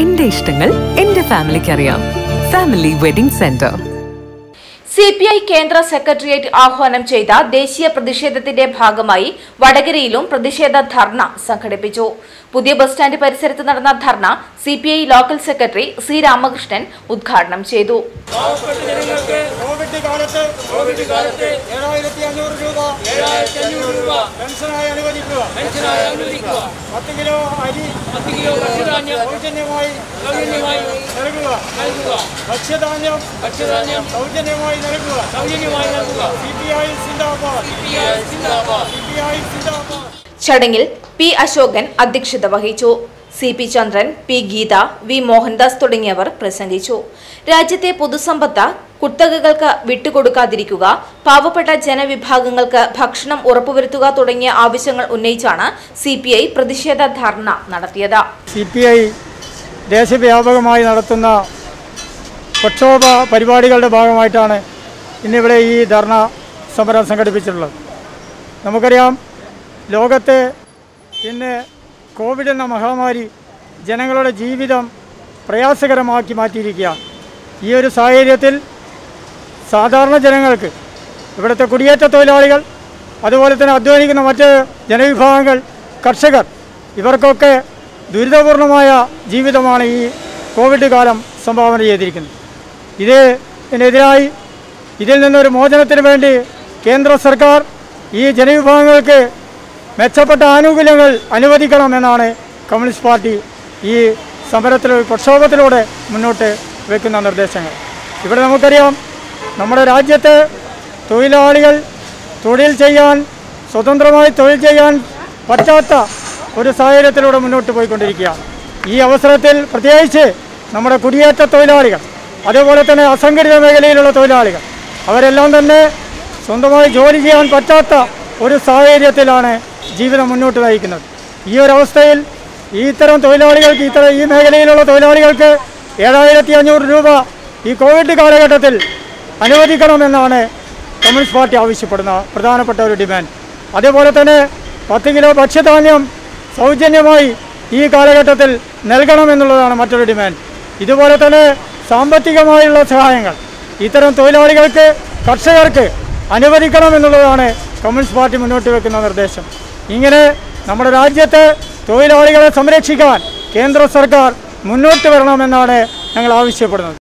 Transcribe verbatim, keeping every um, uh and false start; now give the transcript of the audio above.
എന്റെ ഇഷ്ടങ്ങൾ എന്റെ ഫാമിലിക്ക് അറിയാം. Family wedding centre. C P I കേന്ദ്ര സെക്രട്ടേറിയറ്റ് ആഹ്വാനം ചെയ്ത ദേശീയ പ്രതിഷേധത്തിന്റെ ഭാഗമായി വടകരയിലും പ്രതിഷേധ ധർണ സംഘടിപ്പിച്ചു. പുതിയ ബസ് സ്റ്റാൻഡ് പരിസരത്ത് നടന്ന ധർണ C P I local secretary C Ramakrishnan ഉദ്ഘാടനം ചെയ്തു. ചടങ്ങിൽ പി അശോകൻ അധ്യക്ഷത വഹിച്ചു. C P Chandran, P Geetha, V Mohandas തുടങ്ങിയവർ പ്രസംഗിച്ചു. രാജ്യത്തെ പൊതുസമ്പത്ത് കുത്തകകൾക്ക് വിട്ടുകൊടുക്കാതിരിക്കുക, പാവപ്പെട്ട ജനവിഭാഗങ്ങൾക്ക് ഭക്ഷണം ഉറപ്പുവരുത്തുക തുടങ്ങിയ ആവശ്യങ്ങൾ ഉന്നയിച്ചാണ് സി പി ഐ പ്രതിഷേധ ധർണ നടത്തിയത്. സി പി ഐ ദേശവ്യാപകമായി നടത്തുന്ന പ്രക്ഷോഭ പരിപാടികളുടെ ഭാഗമായിട്ടാണ് ഇന്നിവിടെ ഈ ധർണ സമരം സംഘടിപ്പിച്ചിട്ടുള്ളത്. നമുക്കറിയാം, ലോകത്തെ ഇന്ന് കോവിഡ് എന്ന മഹാമാരി ജനങ്ങളുടെ ജീവിതം പ്രയാസകരമാക്കി മാറ്റിയിരിക്കുകയാണ്. ഈ ഒരു സാഹചര്യത്തിൽ സാധാരണ ജനങ്ങൾക്ക്, ഇവിടുത്തെ കുടിയേറ്റ തൊഴിലാളികൾ, അതുപോലെ തന്നെ അധ്വാനിക്കുന്ന മറ്റ് ജനവിഭാഗങ്ങൾ, കർഷകർ, ഇവർക്കൊക്കെ ദുരിതപൂർണമായ ജീവിതമാണ് ഈ കോവിഡ് കാലം സംഭാവന ചെയ്തിരിക്കുന്നത്. ഇതിനെതിരായി ഇതിൽ നിന്നൊരു മോചനത്തിന് വേണ്ടി കേന്ദ്ര സർക്കാർ ഈ ജനവിഭാഗങ്ങൾക്ക് മെച്ചപ്പെട്ട ആനുകൂല്യങ്ങൾ അനുവദിക്കണമെന്നാണ് കമ്മ്യൂണിസ്റ്റ് പാർട്ടി ഈ സമരത്തിലൂടെ, പ്രക്ഷോഭത്തിലൂടെ മുന്നോട്ട് വയ്ക്കുന്ന നിർദ്ദേശങ്ങൾ. ഇവിടെ നമുക്കറിയാം, നമ്മുടെ രാജ്യത്തെ തൊഴിലാളികൾ തൊഴിൽ ചെയ്യാൻ, സ്വതന്ത്രമായി തൊഴിൽ ചെയ്യാൻ പറ്റാത്ത ഒരു സാഹചര്യത്തിലൂടെ മുന്നോട്ട് പോയിക്കൊണ്ടിരിക്കുകയാണ്. ഈ അവസരത്തിൽ പ്രത്യേകിച്ച് നമ്മുടെ കുടിയേറ്റ തൊഴിലാളികൾ, അതേപോലെ തന്നെ അസംഘടിത മേഖലയിലുള്ള തൊഴിലാളികൾ, അവരെല്ലാം തന്നെ സ്വന്തമായി ജോലി ചെയ്യാൻ പറ്റാത്ത ഒരു സാഹചര്യത്തിലാണ് ജീവിതം മുന്നോട്ട് നയിക്കുന്നത്. ഈ ഒരു അവസ്ഥയിൽ ഇത്തരം തൊഴിലാളികൾക്ക്, ഇത്തരം ഈ മേഖലയിലുള്ള തൊഴിലാളികൾക്ക് ഏഴായിരത്തി അഞ്ഞൂറ് രൂപ ഈ കോവിഡ് കാലഘട്ടത്തിൽ അനുവദിക്കണമെന്നാണ് കമ്മ്യൂണിസ്റ്റ് പാർട്ടി ആവശ്യപ്പെടുന്ന പ്രധാനപ്പെട്ട ഒരു ഡിമാൻഡ്. അതേപോലെ തന്നെ പത്ത് കിലോ ഭക്ഷ്യധാന്യം സൗജന്യമായി ഈ കാലഘട്ടത്തിൽ നൽകണമെന്നുള്ളതാണ് മറ്റൊരു ഡിമാൻഡ്. ഇതുപോലെ തന്നെ സാമ്പത്തികമായുള്ള സഹായങ്ങൾ ഇത്തരം തൊഴിലാളികൾക്ക്, കർഷകർക്ക് അനുവദിക്കണമെന്നുള്ളതാണ് കമ്മ്യൂണിസ്റ്റ് പാർട്ടി മുന്നോട്ട് വയ്ക്കുന്ന നിർദ്ദേശം. ഇങ്ങനെ നമ്മുടെ രാജ്യത്തെ തൊഴിലാളികളെ സംരക്ഷിക്കാൻ കേന്ദ്ര സർക്കാർ മുന്നോട്ട് വരണമെന്നാണ് ഞങ്ങൾ ആവശ്യപ്പെടുന്നത്.